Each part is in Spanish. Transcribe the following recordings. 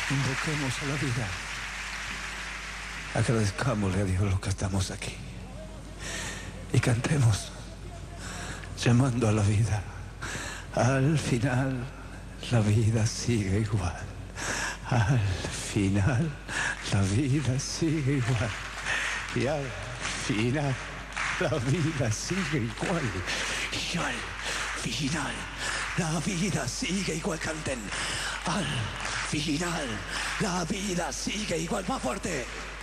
Invoquemos a la vida. Agradezcámosle a Dios los que estamos aquí. Y cantemos, llamando a la vida. Al final, la vida sigue igual. Al final, la vida sigue igual. Y al final, la vida sigue igual. Y al final, la vida sigue igual. Canten. Al final, la vida sigue igual. Más fuerte.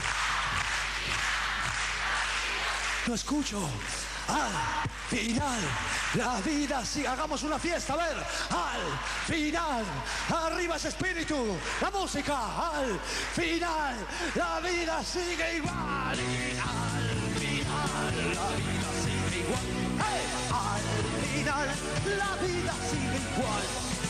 Lo escucho. Al final, la vida sigue. Hagamos una fiesta, a ver. Al final, arriba ese espíritu. La música. Al final, la vida sigue igual. Y al final, la vida sigue igual. ¡Hey! Al final, la vida sigue igual.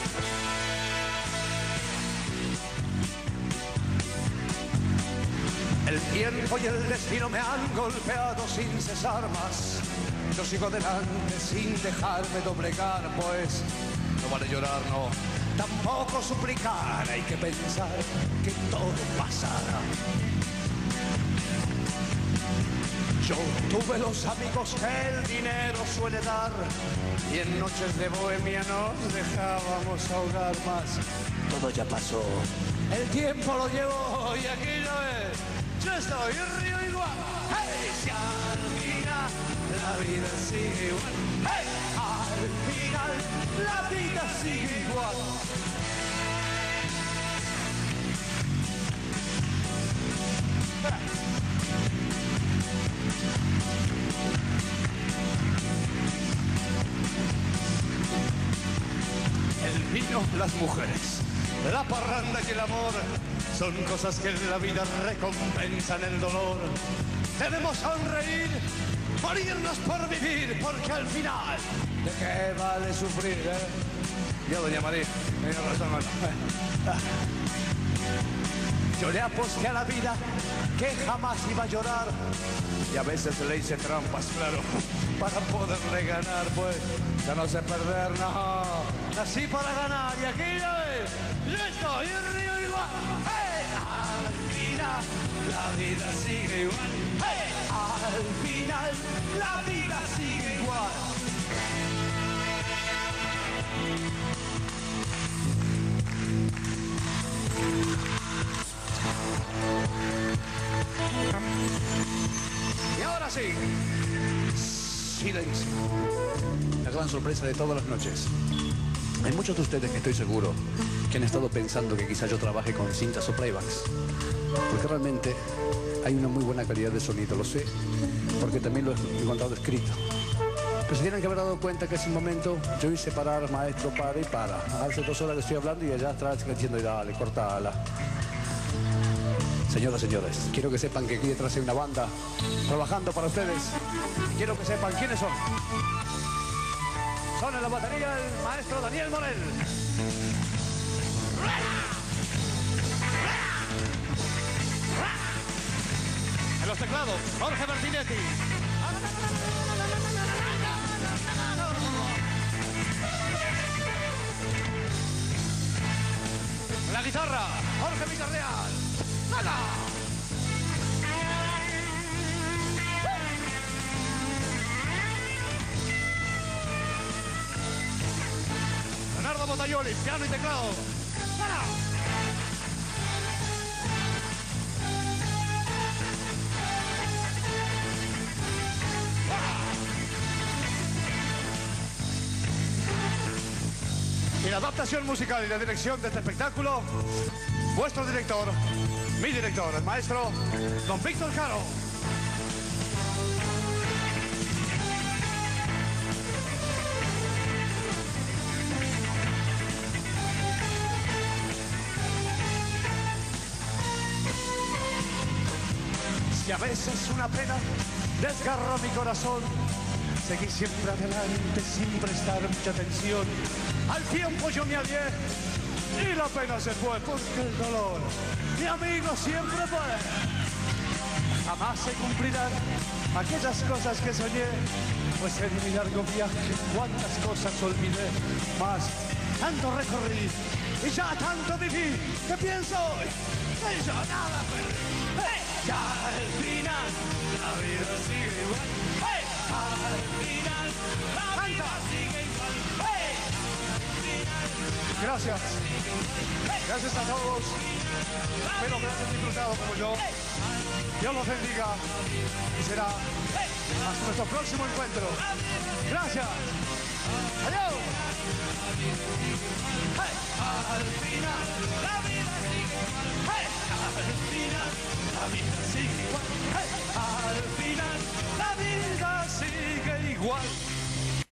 El tiempo y el destino me han golpeado sin cesar más. Yo sigo adelante sin dejarme doblegar, pues no vale llorar, no, tampoco suplicar. Hay que pensar que todo pasará. Yo tuve los amigos que el dinero suele dar, y en noches de bohemia nos dejábamos ahogar más. Todo ya pasó, el tiempo lo llevó y aquí no es. Yo estoy en río igual. Hey, si al final la vida sigue igual. Hey, al final la vida sigue igual. El vino, las mujeres, la parranda y el amor son cosas que en la vida recompensan el dolor. Debemos sonreír, morirnos por vivir, porque al final, ¿de qué vale sufrir, Yo, doña María, tenía razón, hermano. Yo le aposté a la vida que jamás iba a llorar, y a veces le hice trampas, claro, para poderle ganar, pues ya no sé perder, no. Nací para ganar y aquí yo estoy en río igual. ¡Hey! Al final la vida sigue igual. ¡Hey! Al final la vida sigue igual. Y ahora sí, silencio. La gran sorpresa de todas las noches. Hay muchos de ustedes que estoy seguro que han estado pensando que quizás yo trabaje con cintas o playbacks, porque realmente hay una muy buena calidad de sonido, lo sé, porque también lo he encontrado escrito. Pero se tienen que haber dado cuenta que ese momento yo hice parar, maestro, para y para. Hace 2 horas que estoy hablando y allá atrás diciendo, dale, cortala. Señoras, señores, quiero que sepan que aquí detrás hay una banda trabajando para ustedes. Quiero que sepan quiénes son. Son en la batería el maestro Daniel Morel. En los teclados, Jorge Martinetti. En la guitarra, Jorge Villarreal. Leonardo Botaioli, piano y teclado. Y la adaptación musical y la dirección de este espectáculo, vuestro director, mi director, el maestro don Víctor Caro. Si a veces una pena desgarró mi corazón, seguí siempre adelante sin prestar mucha atención. Al tiempo yo me alié y la pena se fue, porque el dolor, mi amigo, siempre fue. Jamás se cumplirán aquellas cosas que soñé, pues en mi largo viaje cuántas cosas olvidé. Mas tanto recorrí Y ya tanto viví que pienso hoy que ya nada perdí. Hey, ya al final la vida sigue igual. Hey, al final la vida sigue igual. Hey, al final. Gracias. Gracias a todos. Espero que lo hayan disfrutado como yo. Dios los bendiga. Y será hasta nuestro próximo encuentro. Gracias. Adiós. Hey, al final.